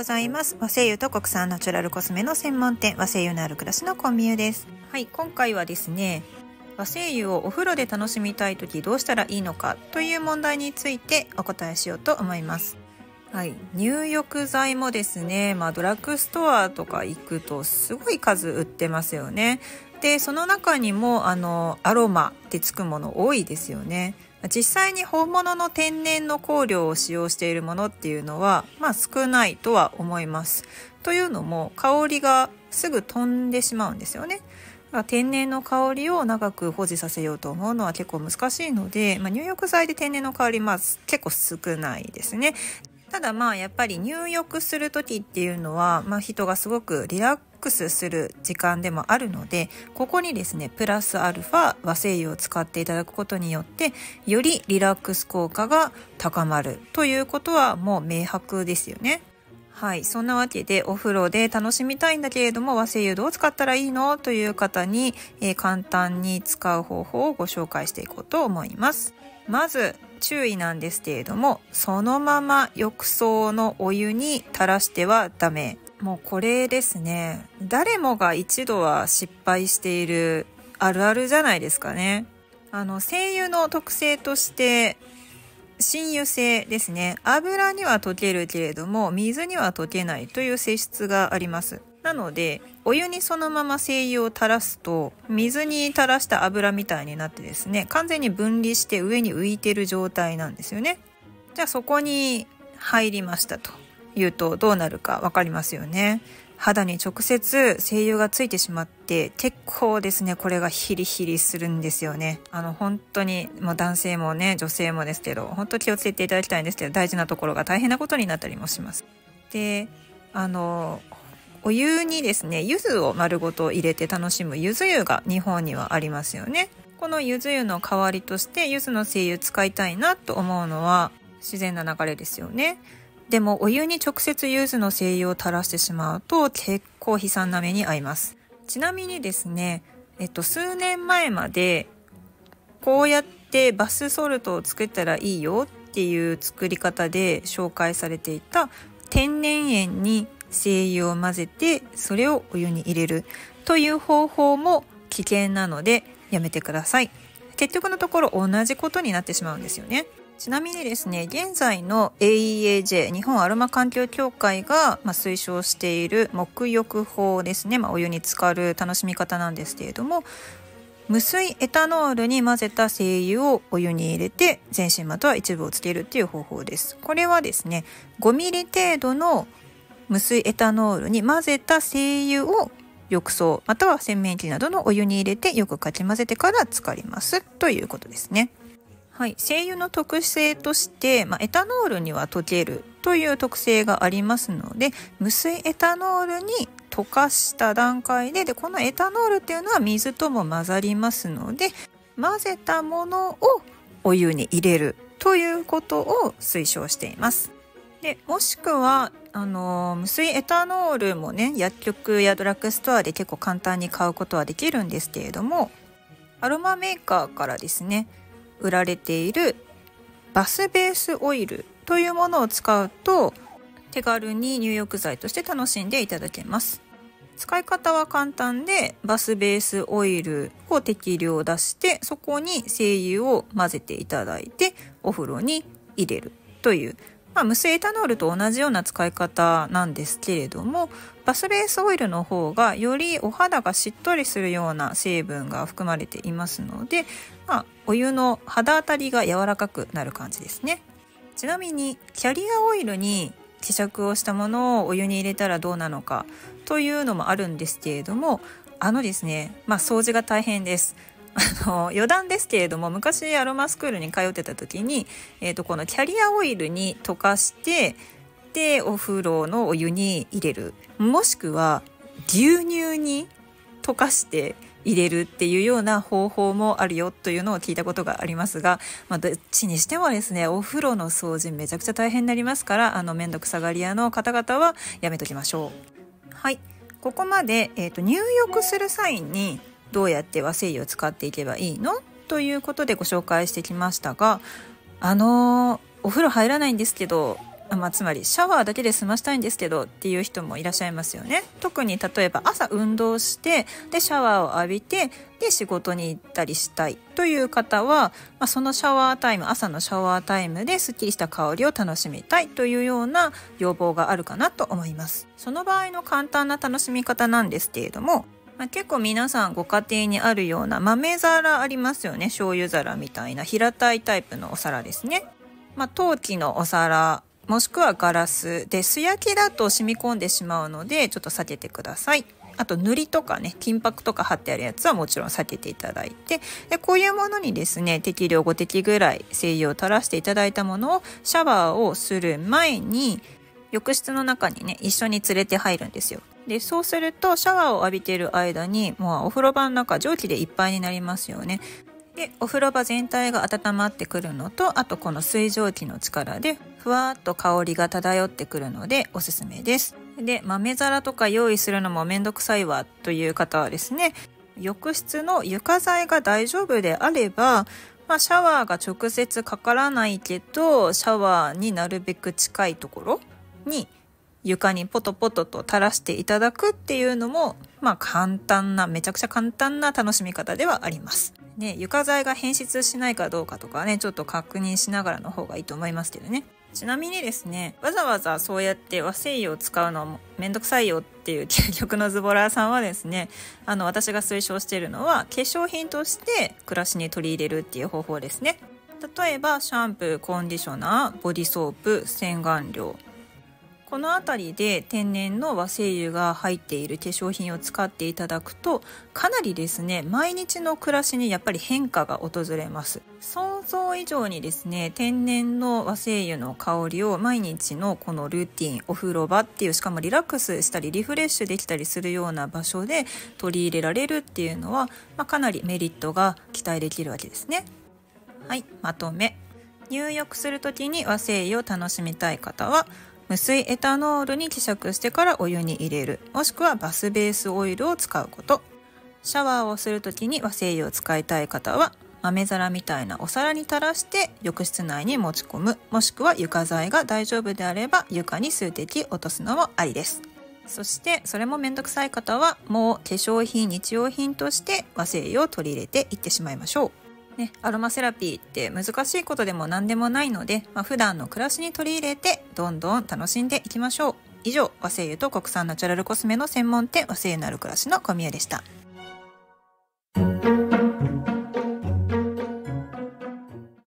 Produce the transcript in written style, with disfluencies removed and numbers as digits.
ございます。和精油と国産ナチュラルコスメの専門店、和精油のある暮らしのコンビニです。はい、今回はですね、和精油をお風呂で楽しみたい時どうしたらいいのかという問題についてお答えしようと思います。はい、入浴剤もですね、ドラッグストアとか行くとすごい数売ってますよね。で、その中にもアロマってつくもの多いですよね。実際に本物の天然の香料を使用しているものっていうのは、少ないとは思います。というのも香りがすぐ飛んでしまうんですよね。天然の香りを長く保持させようと思うのは結構難しいので、入浴剤で天然の香り結構少ないですね。ただやっぱり入浴する時っていうのは、人がすごくリラックスする時間でもあるので、ここにですねプラスアルファ和精油を使っていただくことによってよりリラックス効果が高まるということはもう明白ですよね。はい、そんなわけでお風呂で楽しみたいんだけれども和精油どう使ったらいいのという方に、簡単に使う方法をご紹介していこうと思います。まず注意なんですけれども、そのまま浴槽のお湯に垂らしてはダメ。もうこれですね、誰もが一度は失敗しているあるあるじゃないですかね。精油の特性として親油性ですね。油には溶けるけれども水には溶けないという性質があります。なのでお湯にそのまま精油を垂らすと水に垂らした油みたいになってですね、完全に分離して上に浮いてる状態なんですよね。じゃあそこに入りましたというとどうなるか分かりますよね。肌に直接精油がついてしまって結構ですね、これがヒリヒリするんですよね。本当に男性もね女性もですけど、本当気をつけていただきたいんですけど、大事なところが大変なことになったりもします。で、お湯にですね柚子を丸ごと入れて楽しむ柚子湯が日本にはありますよね。この柚子湯の代わりとして柚子の精油使いたいなと思うのは自然な流れですよね。でもお湯に直接柚子の精油を垂らしてしまうと結構悲惨な目に遭います。ちなみにですね、数年前までこうやってバスソルトを作ったらいいよっていう作り方で紹介されていた天然塩に精油を混ぜてそれをお湯に入れるという方法も危険なのでやめてください。結局のところ同じことになってしまうんですよね。ちなみにですね、現在の AEAJ 日本アロマ環境協会が推奨している沐浴法ですね、お湯に浸かる楽しみ方なんですけれども、無水エタノールに混ぜた精油をお湯に入れて全身または一部をつけるっていう方法です。これはですね 5mm 程度の無水エタノールに混ぜた精油を浴槽または洗面器などのお湯に入れてよくかき混ぜてから浸かりますということですね。はい、精油の特性として、エタノールには溶けるという特性がありますので、無水エタノールに溶かした段階で、このエタノールっていうのは水とも混ざりますので、混ぜたものをお湯に入れるということを推奨しています。でもしくは無水エタノールもね、薬局やドラッグストアで結構簡単に買うことはできるんですけれども、アロマメーカーからですね売られているバスベースオイルというものを使うと手軽に入浴剤として楽しんでいただけます。使い方は簡単で、バスベースオイルを適量出してそこに精油を混ぜていただいてお風呂に入れるという、無水エタノールと同じような使い方なんですけれども、バスベースオイルの方がよりお肌がしっとりするような成分が含まれていますので、お湯の肌当たりが柔らかくなる感じですね。ちなみにキャリアオイルに希釈をしたものをお湯に入れたらどうなのかというのもあるんですけれども、ですね、掃除が大変です。余談ですけれども、昔アロマスクールに通ってた時に、このキャリアオイルに溶かしてでお風呂のお湯に入れる、もしくは牛乳に溶かして入れるっていうような方法もあるよというのを聞いたことがありますが、どっちにしてもですねお風呂の掃除めちゃくちゃ大変になりますから、めんどくさがり屋の方々はやめときましょう。はい、ここまで、入浴する際にどうやって和精油を使っていけばいいのということでご紹介してきましたが、お風呂入らないんですけどつまりシャワーだけで済ましたいんですけどっていう人もいらっしゃいますよね。特に例えば朝運動してでシャワーを浴びてで仕事に行ったりしたいという方は、そのシャワータイム、朝のシャワータイムですっきりした香りを楽しみたいというような要望があるかなと思います。その場合の簡単な楽しみ方なんですけれども、結構皆さんご家庭にあるような豆皿ありますよね。醤油皿みたいな平たいタイプのお皿ですね。陶器のお皿もしくはガラスで、素焼きだと染み込んでしまうのでちょっと避けてください。あと塗りとかね、金箔とか貼ってあるやつはもちろん避けていただいて、でこういうものにですね、適量5滴ぐらい精油を垂らしていただいたものをシャワーをする前に浴室の中にね一緒に連れて入るんですよ。でそうするとシャワーを浴びている間にもうお風呂場の中蒸気でいっぱいになりますよね。でお風呂場全体が温まってくるのと、あとこの水蒸気の力でふわっと香りが漂ってくるのでおすすめです。で豆皿とか用意するのもめんどくさいわという方はですね、浴室の床材が大丈夫であれば、シャワーが直接かからないけどシャワーになるべく近いところに床にポトポトと垂らしていただくっていうのも、めちゃくちゃ簡単な楽しみ方ではありますね。床材が変質しないかどうかとかね、ちょっと確認しながらの方がいいと思いますけどね。ちなみにですね、わざわざそうやって和精油を使うのもめんどくさいよっていう究極のズボラーさんはですね、私が推奨しているのは化粧品として暮らしに取り入れるっていう方法ですね。例えばシャンプー、コンディショナー、ボディソープ、洗顔料、このあたりで天然の和精油が入っている化粧品を使っていただくと、かなりですね毎日の暮らしにやっぱり変化が訪れます。想像以上にですね、天然の和精油の香りを毎日のこのルーティン、お風呂場っていう、しかもリラックスしたりリフレッシュできたりするような場所で取り入れられるっていうのは、かなりメリットが期待できるわけですね。はい、まとめ。入浴するときに和精油を楽しみたい方は、無水エタノールに希釈してからお湯に入れる、もしくはバスベースオイルを使うこと。シャワーをするときに和精油を使いたい方は、豆皿みたいなお皿に垂らして浴室内に持ち込む、もしくは床材が大丈夫であれば床に数滴落とすのもありです。そしてそれもめんどくさい方は、もう化粧品、日用品として和精油を取り入れていってしまいましょう。アロマセラピーって難しいことでも何でもないので、普段の暮らしに取り入れてどんどん楽しんでいきましょう。以上、和精油と国産ナチュラルコスメの専門店、和精油のある暮らしの小宮でした。